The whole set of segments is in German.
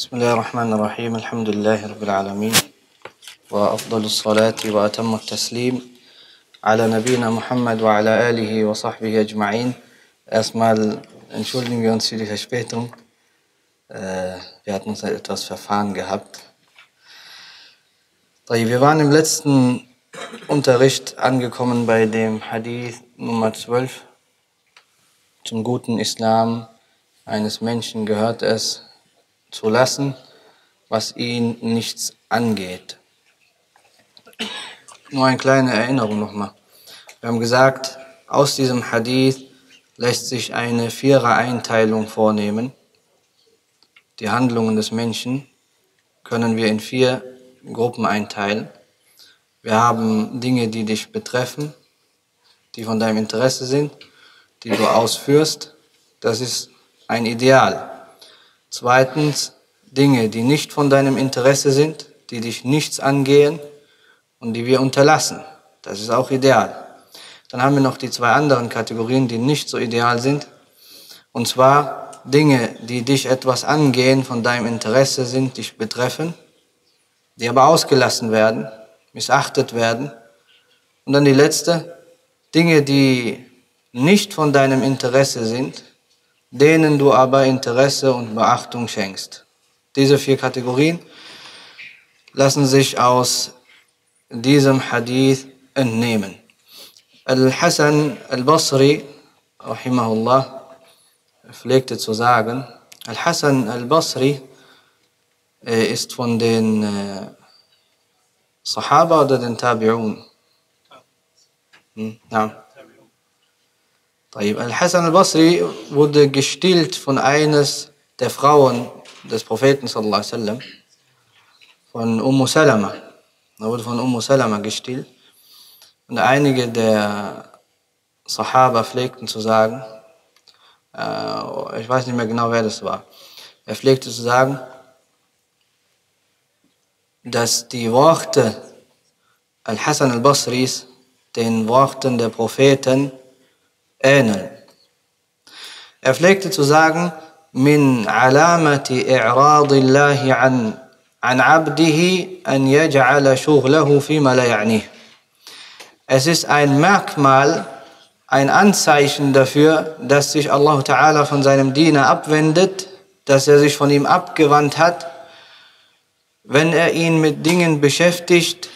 بسم الله الرحمن الرحيم الحمد لله رب العالمين وأفضل الصلاة وأتم التسليم على نبينا Muhammad وعلى آله وصحبه أجمعين. Erstmal entschuldigen wir uns für die Verspätung. Wir hatten uns etwas verfahren gehabt. Wir waren im letzten Unterricht angekommen bei dem Hadith Nummer 12. Zum guten Islam eines Menschen gehört es, zu lassen, was ihn nichts angeht. Nur eine kleine Erinnerung nochmal. Wir haben gesagt, aus diesem Hadith lässt sich eine Vierer-Einteilung vornehmen. Die Handlungen des Menschen können wir in 4 Gruppen einteilen. Wir haben Dinge, die dich betreffen, die von deinem Interesse sind, die du ausführst. Das ist ein Ideal. Zweitens, Dinge, die nicht von deinem Interesse sind, die dich nichts angehen und die wir unterlassen. Das ist auch ideal. Dann haben wir noch die 2 anderen Kategorien, die nicht so ideal sind. Und zwar Dinge, die dich etwas angehen, von deinem Interesse sind, dich betreffen, die aber ausgelassen werden, missachtet werden. Und dann die letzte, Dinge, die nicht von deinem Interesse sind, denen du aber Interesse und Beachtung schenkst. Diese 4 Kategorien lassen sich aus diesem Hadith entnehmen. Al-Hasan al-Basri, rahimahullah, pflegte zu sagen, Al-Hasan al-Basri ist von den Sahaba oder den Tabi'un? Ja. Al-Hasan al-Basri wurde gestillt von eines der Frauen des Propheten sallallahu alaihi wasallam, von Salama. Er wurde von Salama gestillt. Und einige der Sahaba pflegten zu sagen, ich weiß nicht mehr genau, wer das war, er pflegte zu sagen, dass die Worte Al-Hasan al-Basris den Worten der Propheten ähneln. Er pflegte zu sagen, min alamati i'radillahi an abdihi an yaj'ala shughlahu fima la ya'nih. Es ist ein Merkmal, ein Anzeichen dafür, dass sich Allah Ta'ala von seinem Diener abwendet, dass er sich von ihm abgewandt hat, wenn er ihn mit Dingen beschäftigt,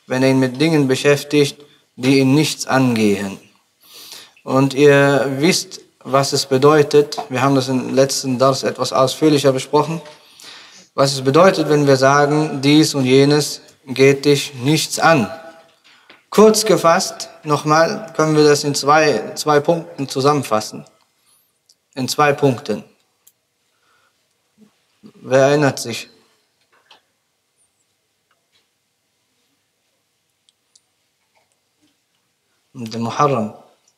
die ihn nichts angehen. Und ihr wisst, was es bedeutet, wir haben das im letzten Dars etwas ausführlicher besprochen, was es bedeutet, wenn wir sagen, dies und jenes geht dich nichts an. Kurz gefasst, nochmal, können wir das in zwei Punkten zusammenfassen. In 2 Punkten. Wer erinnert sich? Der Muharram.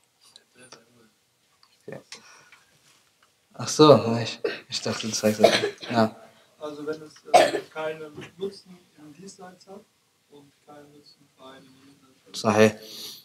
Ach so, ich dachte, du zeigst das. Ja. Also wenn es keinen Nutzen im Diesseits hat und keinen Nutzen für einen im Jenseits.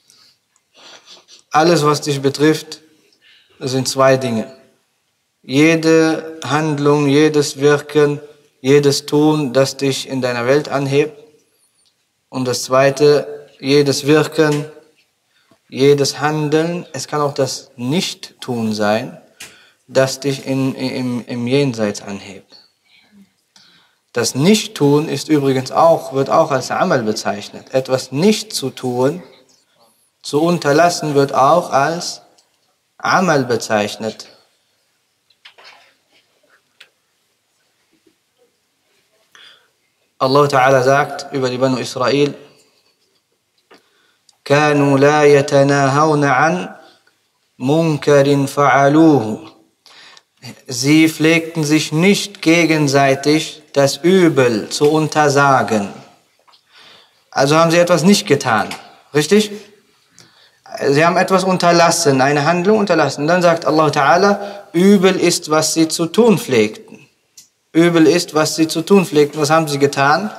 Alles, was dich betrifft, sind 2 Dinge. Jede Handlung, jedes Wirken, jedes Tun, das dich in deiner Welt anhebt. Und das Zweite, jedes Wirken, jedes Handeln, es kann auch das Nicht-Tun sein, das dich im Jenseits anhebt. Das Nicht-Tun ist übrigens wird auch als Amal bezeichnet. Etwas nicht zu tun, zu unterlassen, wird auch als Amal bezeichnet. Allah Ta'ala sagt über die Banu Israel, كانوا لا يتناهون عن منكر فعلوه. Sie pflegten sich nicht gegenseitig das Übel zu untersagen. Also haben sie etwas nicht getan. Richtig? Sie haben etwas unterlassen, eine Handlung unterlassen. Dann sagt Allah Ta'ala, übel ist, was sie zu tun pflegten. Übel ist, was sie zu tun pflegten. Was haben sie getan?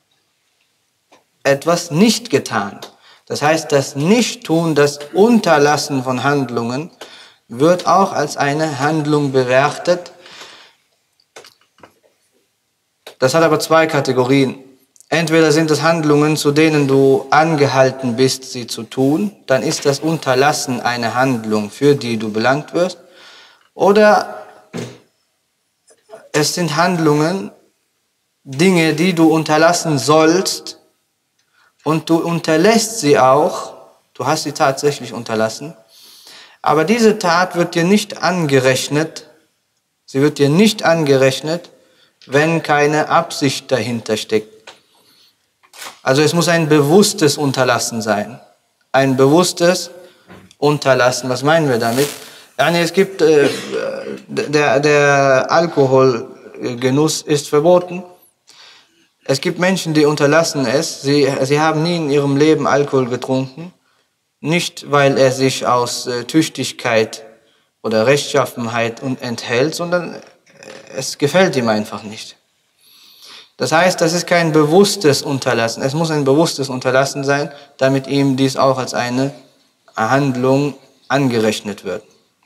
Etwas nicht getan. Das heißt, das Nichttun, das Unterlassen von Handlungen wird auch als eine Handlung bewertet, Das hat aber zwei Kategorien. Entweder sind es Handlungen, zu denen du angehalten bist, sie zu tun, dann ist das Unterlassen eine Handlung, für die du belangt wirst. Oder es sind Handlungen, Dinge, die du unterlassen sollst und du unterlässt sie auch, du hast sie tatsächlich unterlassen, aber diese Tat wird dir nicht angerechnet, sie wird dir nicht angerechnet, wenn keine Absicht dahinter steckt. Also es muss ein bewusstes Unterlassen sein. Ein bewusstes Unterlassen. Was meinen wir damit? Es gibt, der Alkoholgenuss ist verboten. Es gibt Menschen, die unterlassen es. Sie haben nie in ihrem Leben Alkohol getrunken. Nicht, weil er sich aus Tüchtigkeit oder Rechtschaffenheit enthält, sondern es gefällt ihm einfach nicht. Das heißt, das ist kein bewusstes Unterlassen. Es muss ein bewusstes Unterlassen sein, damit ihm dies auch als eine Handlung angerechnet wird.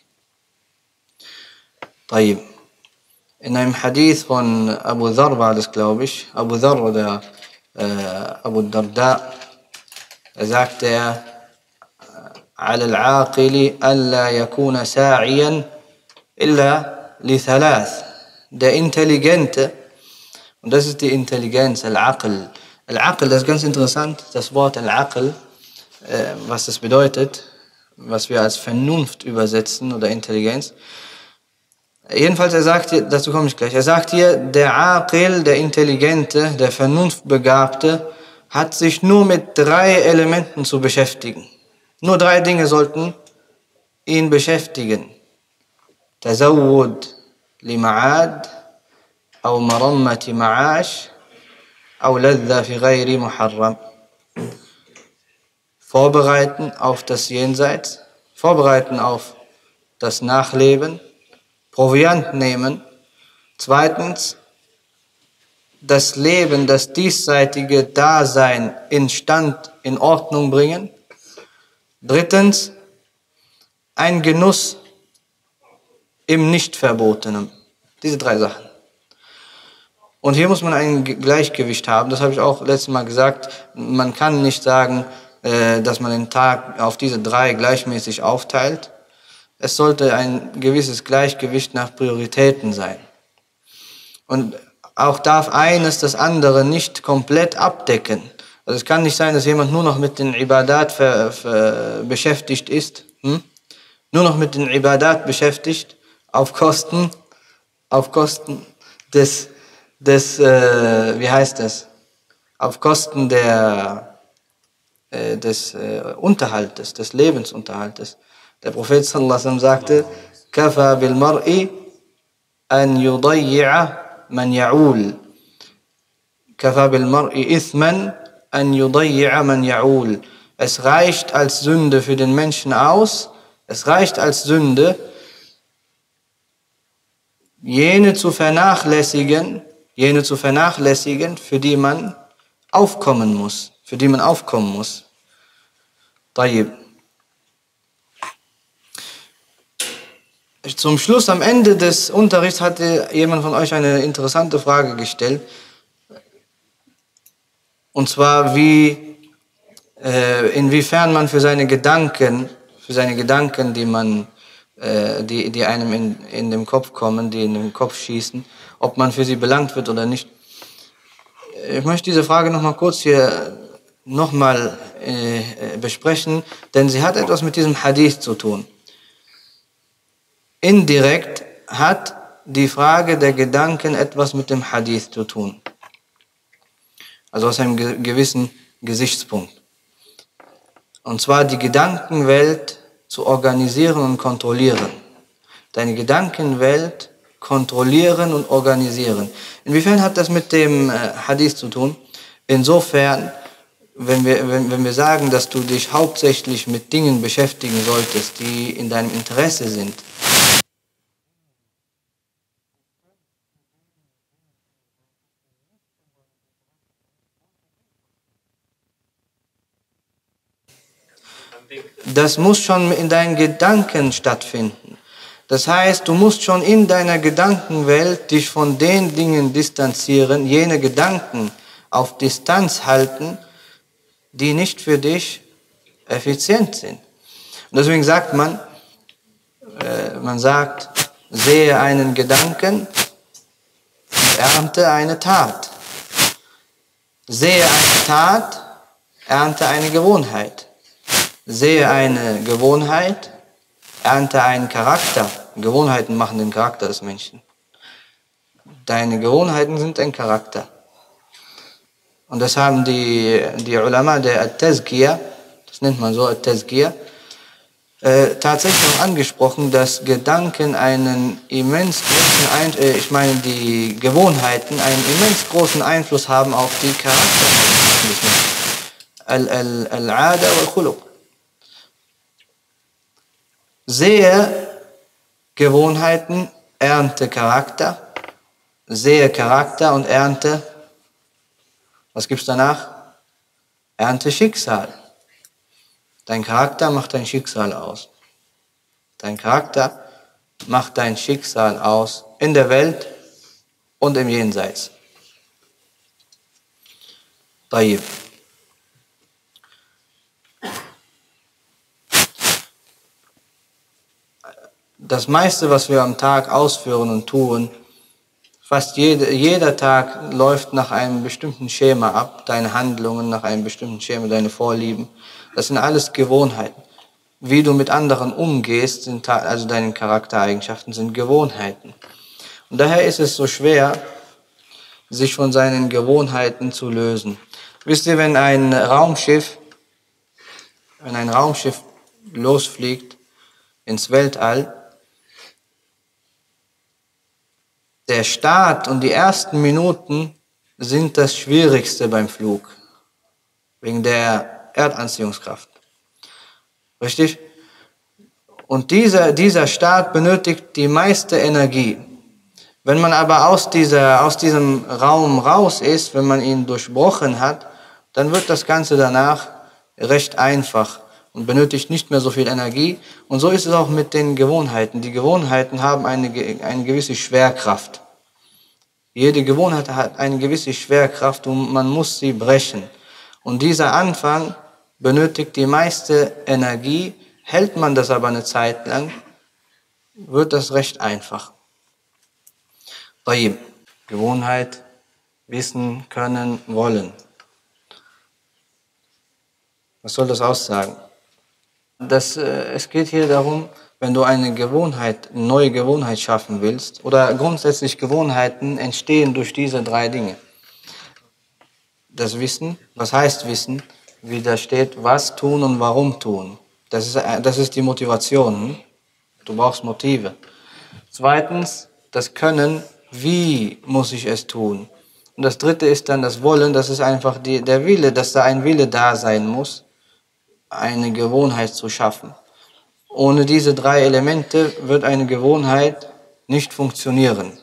طيب. In einem Hadith von Abu Dharr war das, glaube ich, Abu Dharr oder Abu Darda, da sagte er, على العاقل ألا يكون ساعيا إلا لثلاث. Der Intelligente, und das ist die Intelligenz, Al-Aql. Al-Aql, das ist ganz interessant, das Wort Al-Aql, was das bedeutet, was wir als Vernunft übersetzen oder Intelligenz. Jedenfalls, er sagt hier, dazu komme ich gleich, er sagt hier, der Aqil, der Intelligente, der Vernunftbegabte, hat sich nur mit 3 Elementen zu beschäftigen. Nur 3 Dinge sollten ihn beschäftigen. Tazawwud li ma'ad, أو مرمة معاش أو لذة في غير محرم. Vorbereiten auf das Jenseits, vorbereiten auf das Nachleben, Proviant nehmen. Zweitens, das Leben, das diesseitige Dasein in Ordnung bringen. Drittens, ein Genuss im Nichtverbotenen. Diese 3 Sachen. Und hier muss man ein Gleichgewicht haben, das habe ich auch letztes Mal gesagt. Man kann nicht sagen, dass man den Tag auf diese 3 gleichmäßig aufteilt. Es sollte ein gewisses Gleichgewicht nach Prioritäten sein. Und auch darf eines das andere nicht komplett abdecken. Also es kann nicht sein, dass jemand nur noch mit den Ibadat beschäftigt ist, nur noch mit den Ibadat beschäftigt, auf Kosten des auf Kosten des Unterhaltes, des Lebensunterhaltes. Der Prophet sallallahu alaihi wasallam sagte, Kafa bil mar'i an yudayyi'a man ya'ul. Kafa bil mar'i ithman an yudayyi'a man ya'ul. Es reicht als Sünde für den Menschen aus, es reicht als Sünde, jene zu vernachlässigen, für die man aufkommen muss. طيب. Zum Schluss, am Ende des Unterrichts, hatte jemand von euch eine interessante Frage gestellt. Und zwar, inwiefern man für seine Gedanken, die einem in den Kopf kommen, die in den Kopf schießen, ob man für sie belangt wird oder nicht. Ich möchte diese Frage nochmal kurz hier besprechen, denn sie hat etwas mit diesem Hadith zu tun. Indirekt hat die Frage der Gedanken etwas mit dem Hadith zu tun. Also aus einem gewissen Gesichtspunkt. Und zwar die Gedankenwelt zu organisieren und kontrollieren. Deine Gedankenwelt kontrollieren und organisieren. Inwiefern hat das mit dem Hadith zu tun? Insofern, wenn wir sagen, dass du dich hauptsächlich mit Dingen beschäftigen solltest, die in deinem Interesse sind, das muss schon in deinen Gedanken stattfinden. Das heißt, du musst schon in deiner Gedankenwelt dich von den Dingen distanzieren, jene Gedanken auf Distanz halten, die nicht für dich effizient sind. Und deswegen sagt man sagt, sehe einen Gedanken und ernte eine Tat. Sehe eine Tat, ernte eine Gewohnheit. Sehe eine Gewohnheit, ernte einen Charakter. Gewohnheiten machen den Charakter des Menschen. Deine Gewohnheiten sind ein Charakter. Und das haben die Ulama der At-Tazkiyah, das nennt man so At-Tazkiyah, tatsächlich auch angesprochen, dass Gedanken einen immens großen die Gewohnheiten einen immens großen Einfluss haben auf die Charaktereigenschaften des Menschen. Al-Ada wal-Khuluq. Sehe Gewohnheiten, ernte Charakter. Sehe Charakter und ernte, was gibt's danach? Ernte Schicksal. Dein Charakter macht dein Schicksal aus. Dein Charakter macht dein Schicksal aus in der Welt und im Jenseits. طيب. Das meiste, was wir am Tag ausführen und tun, fast jeder Tag läuft nach einem bestimmten Schema ab, deine Handlungen nach einem bestimmten Schema, deine Vorlieben. Das sind alles Gewohnheiten. Wie du mit anderen umgehst, also deine Charaktereigenschaften, sind Gewohnheiten. Und daher ist es so schwer, sich von seinen Gewohnheiten zu lösen. Wisst ihr, wenn ein Raumschiff losfliegt ins Weltall, der Start und die ersten Minuten sind das Schwierigste beim Flug, wegen der Erdanziehungskraft. Richtig? Und dieser Start benötigt die meiste Energie. Wenn man aber aus diesem Raum raus ist, wenn man ihn durchbrochen hat, dann wird das Ganze danach recht einfach und benötigt nicht mehr so viel Energie. Und so ist es auch mit den Gewohnheiten. Die Gewohnheiten haben eine gewisse Schwerkraft. Jede Gewohnheit hat eine gewisse Schwerkraft und man muss sie brechen. Und dieser Anfang benötigt die meiste Energie. Hält man das aber eine Zeit lang, wird das recht einfach. Gewohnheit, wissen, können, wollen. Was soll das aussagen? Es geht hier darum, wenn du eine neue Gewohnheit schaffen willst, oder grundsätzlich Gewohnheiten entstehen durch diese drei Dinge. Das Wissen, was heißt Wissen? Wie da steht, was tun und warum tun. Das ist die Motivation. Du brauchst Motive. Zweitens, das Können, wie muss ich es tun? Und das dritte ist dann das Wollen, das ist einfach der Wille, dass da ein Wille da sein muss, eine Gewohnheit zu schaffen. Ohne diese drei Elemente wird eine Gewohnheit nicht funktionieren.